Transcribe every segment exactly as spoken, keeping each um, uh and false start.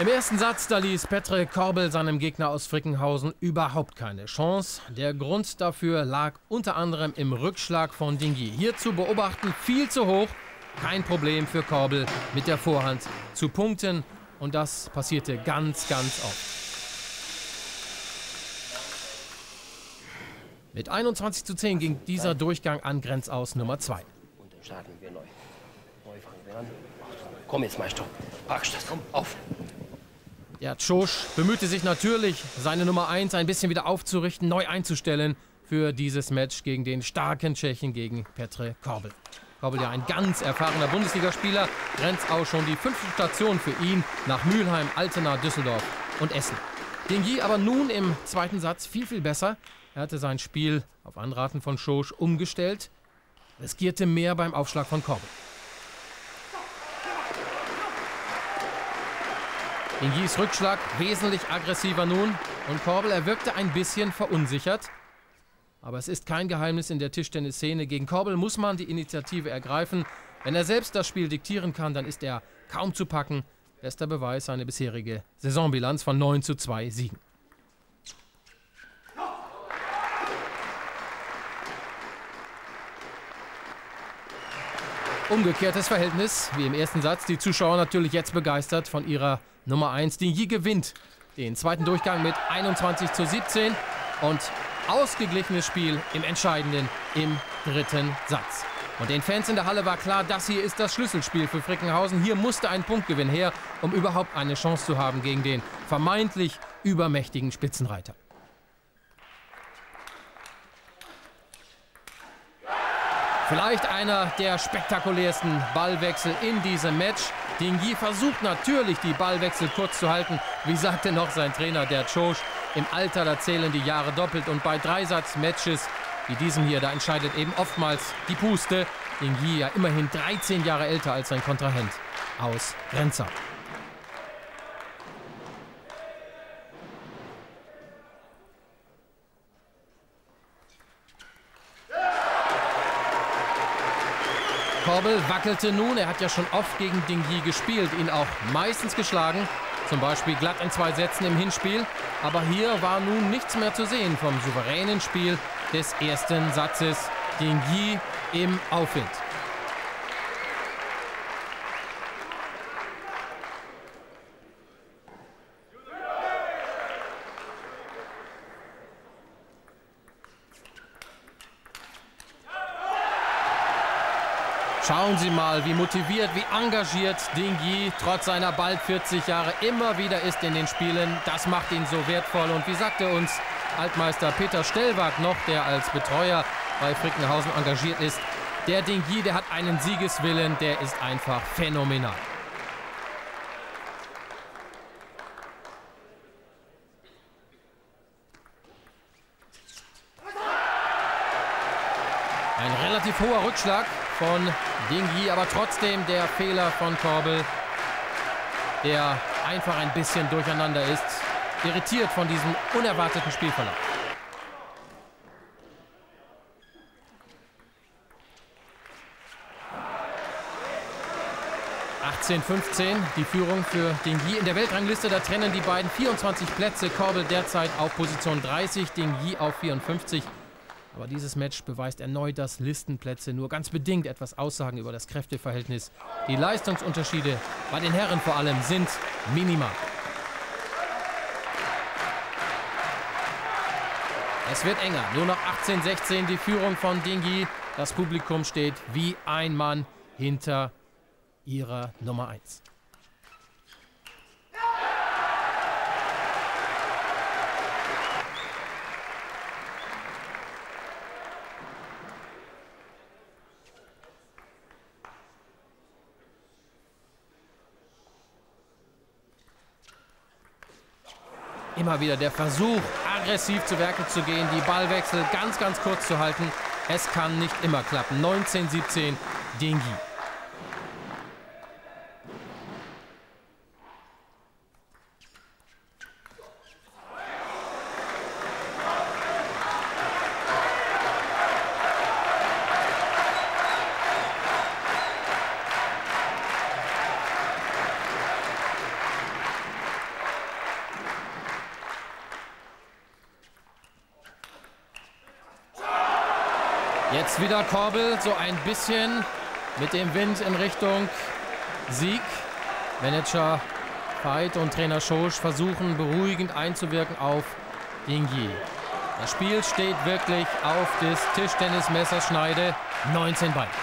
Im ersten Satz, da ließ Petr Korbel seinem Gegner aus Frickenhausen überhaupt keine Chance. Der Grund dafür lag unter anderem im Rückschlag von Dingy. Hier zu beobachten, viel zu hoch. Kein Problem für Korbel, mit der Vorhand zu punkten. Und das passierte ganz, ganz oft. Mit einundzwanzig zu zehn ging dieser Durchgang an Grenzaus Nummer zwei. Und dann starten wir neu. Neu fangen wir an. Komm jetzt, Meister. Packst das, komm, auf. Der Tschosch bemühte sich natürlich, seine Nummer eins ein bisschen wieder aufzurichten, neu einzustellen für dieses Match gegen den starken Tschechen, gegen Petr Korbel. Korbel ja ein ganz erfahrener Bundesligaspieler, Grenzau schon die fünfte Station für ihn nach Mülheim, Altena, Düsseldorf und Essen. Dingy aber nun im zweiten Satz viel, viel besser. Er hatte sein Spiel auf Anraten von Tschosch umgestellt, riskierte mehr beim Aufschlag von Korbel. Dingys Rückschlag wesentlich aggressiver nun und Korbel, er wirkte ein bisschen verunsichert. Aber es ist kein Geheimnis in der Tischtennisszene, gegen Korbel muss man die Initiative ergreifen. Wenn er selbst das Spiel diktieren kann, dann ist er kaum zu packen. Bester Beweis seine bisherige Saisonbilanz von neun zu zwei Siegen. Umgekehrtes Verhältnis, wie im ersten Satz. Die Zuschauer natürlich jetzt begeistert von ihrer Nummer eins. Dingy gewinnt den zweiten Durchgang mit einundzwanzig zu siebzehn und ausgeglichenes Spiel im entscheidenden, im dritten Satz. Und den Fans in der Halle war klar, das hier ist das Schlüsselspiel für Frickenhausen. Hier musste ein Punktgewinn her, um überhaupt eine Chance zu haben gegen den vermeintlich übermächtigen Spitzenreiter. Vielleicht einer der spektakulärsten Ballwechsel in diesem Match. Dingy versucht natürlich, die Ballwechsel kurz zu halten. Wie sagte noch sein Trainer, der Tschosch, im Alter, da zählen die Jahre doppelt. Und bei Dreisatz-Matches wie diesem hier, da entscheidet eben oftmals die Puste. Dingy ja immerhin dreizehn Jahre älter als sein Kontrahent aus Grenzau. Korbel wackelte nun, er hat ja schon oft gegen Dingy gespielt, ihn auch meistens geschlagen, zum Beispiel glatt in zwei Sätzen im Hinspiel. Aber hier war nun nichts mehr zu sehen vom souveränen Spiel des ersten Satzes. Dingy im Aufwind. Schauen Sie mal, wie motiviert, wie engagiert Dingy trotz seiner bald vierzig Jahre immer wieder ist in den Spielen. Das macht ihn so wertvoll. Und wie sagte uns Altmeister Peter Stellwag noch, der als Betreuer bei Frickenhausen engagiert ist, der Dingy, der hat einen Siegeswillen, der ist einfach phänomenal. Ein relativ hoher Rückschlag von Dingy, aber trotzdem der Fehler von Korbel, der einfach ein bisschen durcheinander ist, irritiert von diesem unerwarteten Spielverlauf. achtzehn fünfzehn, die Führung für Dingy. In der Weltrangliste, da trennen die beiden vierundzwanzig Plätze. Korbel derzeit auf Position dreißig, Dingy auf vierundfünfzig. Aber dieses Match beweist erneut, dass Listenplätze nur ganz bedingt etwas aussagen über das Kräfteverhältnis. Die Leistungsunterschiede bei den Herren vor allem sind minimal. Es wird enger. Nur noch achtzehn sechzehn die Führung von Dingy. Das Publikum steht wie ein Mann hinter ihrer Nummer eins. Immer wieder der Versuch, aggressiv zu Werke zu gehen, die Ballwechsel ganz, ganz kurz zu halten. Es kann nicht immer klappen. neunzehn siebzehn, Dingy. Jetzt wieder Korbel, so ein bisschen mit dem Wind in Richtung Sieg. Manager Veit und Trainer Schosch versuchen beruhigend einzuwirken auf Dingyi. Das Spiel steht wirklich auf des Tischtennis-Messerschneide. neunzehn Ball.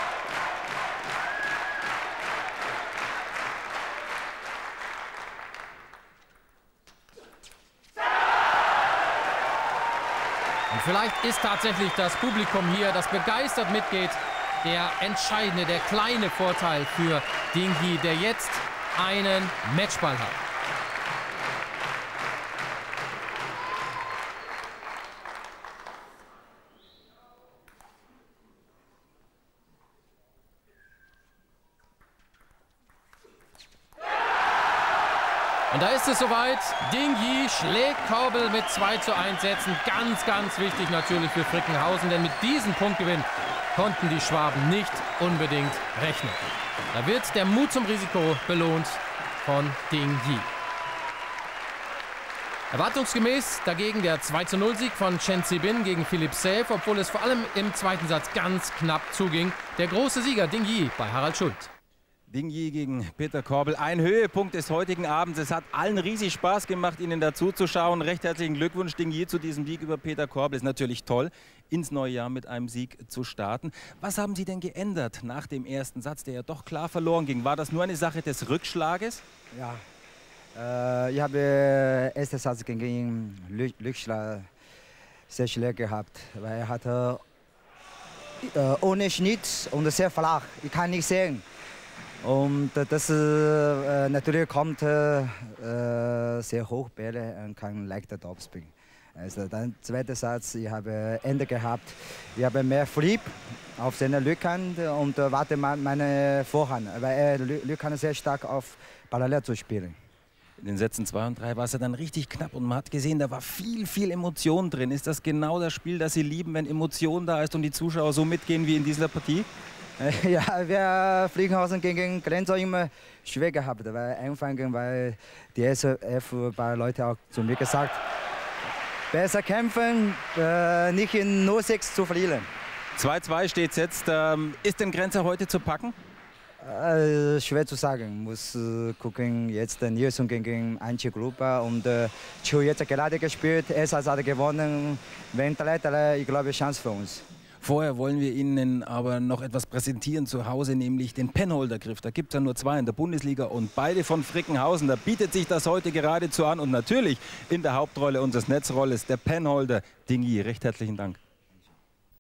Und vielleicht ist tatsächlich das Publikum hier, das begeistert mitgeht, der entscheidende, der kleine Vorteil für Dingyi, der jetzt einen Matchball hat. Und da ist es soweit. Dingyi schlägt Korbel mit zwei zu eins Sätzen. Ganz, ganz wichtig natürlich für Frickenhausen, denn mit diesem Punktgewinn konnten die Schwaben nicht unbedingt rechnen. Da wird der Mut zum Risiko belohnt von Dingyi. Erwartungsgemäß dagegen der zwei zu null Sieg von Chen Zibin gegen Philipp Säf, obwohl es vor allem im zweiten Satz ganz knapp zuging. Der große Sieger Dingyi bei Harald Schult. Dingyi gegen Peter Korbel. Ein Höhepunkt des heutigen Abends. Es hat allen riesig Spaß gemacht, Ihnen dazu zu schauen. Recht herzlichen Glückwunsch, Dingyi, zu diesem Sieg über Peter Korbel. Ist natürlich toll, ins neue Jahr mit einem Sieg zu starten. Was haben Sie denn geändert nach dem ersten Satz, der ja doch klar verloren ging? War das nur eine Sache des Rückschlages? Ja, äh, ich habe ersten Satz gegen Rückschlag sehr schlecht gehabt, weil er hatte äh, ohne Schnitt und sehr flach. Ich kann nicht sehen. Und das äh, natürlich kommt äh, sehr hoch Bälle und kann leichter Topspin. Also dann zweiter Satz, ich habe Ende gehabt. Ich habe mehr Flip auf seiner Rückhand und äh, warte meine Vorhand, weil er Rückhand sehr stark auf Parallel zu spielen. In den Sätzen zwei und drei war es ja dann richtig knapp und man hat gesehen, da war viel, viel Emotion drin. Ist das genau das Spiel, das Sie lieben, wenn Emotion da ist und die Zuschauer so mitgehen wie in dieser Partie? Ja, wir Frickenhausen gegen Grenzer immer schwer gehabt, weil anfangen, weil die S F bei Leute auch zu mir gesagt, besser kämpfen, äh, nicht in null sechs zu verlieren. zwei zwei steht es jetzt. Ähm, ist denn Grenzer heute zu packen? Äh, schwer zu sagen. Muss äh, gucken, jetzt der Nilsson gegen Antje Gruber und äh, Chu jetzt gerade gespielt, Esas hat gewonnen. Wenn drei drei, ich glaube, Chance für uns. Vorher wollen wir Ihnen aber noch etwas präsentieren zu Hause, nämlich den Penholder-Griff. Da gibt es ja nur zwei in der Bundesliga und beide von Frickenhausen. Da bietet sich das heute geradezu an und natürlich in der Hauptrolle unseres Netzrolles der Penholder Dingyi. Recht herzlichen Dank.